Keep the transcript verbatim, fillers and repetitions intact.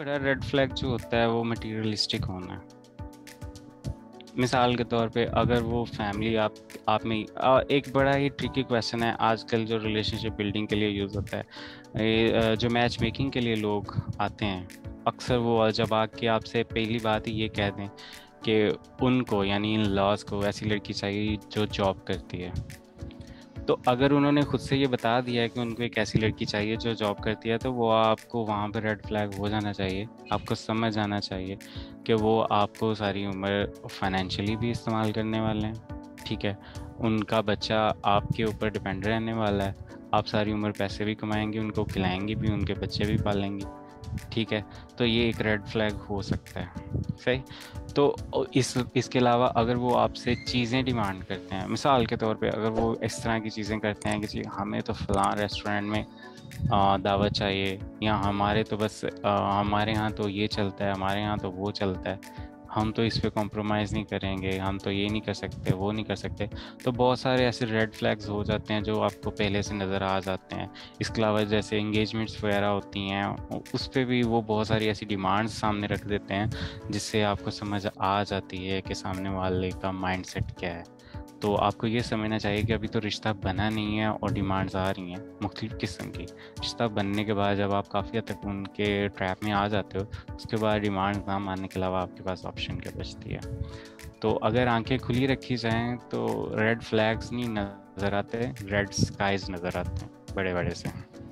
बड़ा red flag जो होता है वो मटेरियलिस्टिक होना है। मिसाल के तौर पे अगर वो फैमिली आप आप में आ, एक बड़ा ही ट्रिकी क्वेश्चन है आजकल जो रिलेशनशिप बिल्डिंग के लिए यूज़ होता है। ये, आ, जो मैच मेकिंग के लिए लोग आते हैं, अक्सर वो जब आके आपसे पहली बात ही ये कह दें कि उनको यानी इन लॉज को ऐसी लड़की चाहिए जो जॉब करती है। तो अगर उन्होंने खुद से ये बता दिया है कि उनको एक ऐसी लड़की चाहिए जो जॉब करती है, तो वो आपको वहाँ पे रेड फ्लैग हो जाना चाहिए। आपको समझ आना चाहिए कि वो आपको सारी उम्र फाइनेंशियली भी इस्तेमाल करने वाले हैं। ठीक है, उनका बच्चा आपके ऊपर डिपेंड रहने वाला है। आप सारी उम्र पैसे भी कमाएंगे, उनको खिलाएंगे भी, उनके बच्चे भी पालेंगे। ठीक है, तो ये एक रेड फ्लैग हो सकता है। सही। तो इस इसके अलावा अगर वो आपसे चीज़ें डिमांड करते हैं, मिसाल के तौर पे अगर वो इस तरह की चीज़ें करते हैं कि जी हमें तो फलां रेस्टोरेंट में आ, दावत चाहिए, या हमारे तो बस आ, हमारे यहाँ तो ये चलता है, हमारे यहाँ तो वो चलता है, हम तो इस पे कॉम्प्रोमाइज़ नहीं करेंगे, हम तो ये नहीं कर सकते, वो नहीं कर सकते। तो बहुत सारे ऐसे रेड फ्लैग्स हो जाते हैं जो आपको पहले से नज़र आ जाते हैं। इसके अलावा जैसे इंगेजमेंट्स वगैरह होती हैं, उस पर भी वो बहुत सारी ऐसी डिमांड्स सामने रख देते हैं जिससे आपको समझ आ जाती है कि सामने वाले का माइंडसेट क्या है। तो आपको ये समझना चाहिए कि अभी तो रिश्ता बना नहीं है और डिमांड्स आ रही हैं मुख्तलिफ़ किस्म की। रिश्ता बनने के बाद जब आप काफ़ी हद तक उनके ट्रैप में आ जाते हो, उसके बाद डिमांड ना मानने के अलावा आपके पास ऑप्शन क्या बचती है। तो अगर आंखें खुली रखी जाएं तो रेड फ्लैग्स नहीं नज़र आते, रेड स्काइज नज़र आते हैं बड़े बड़े से।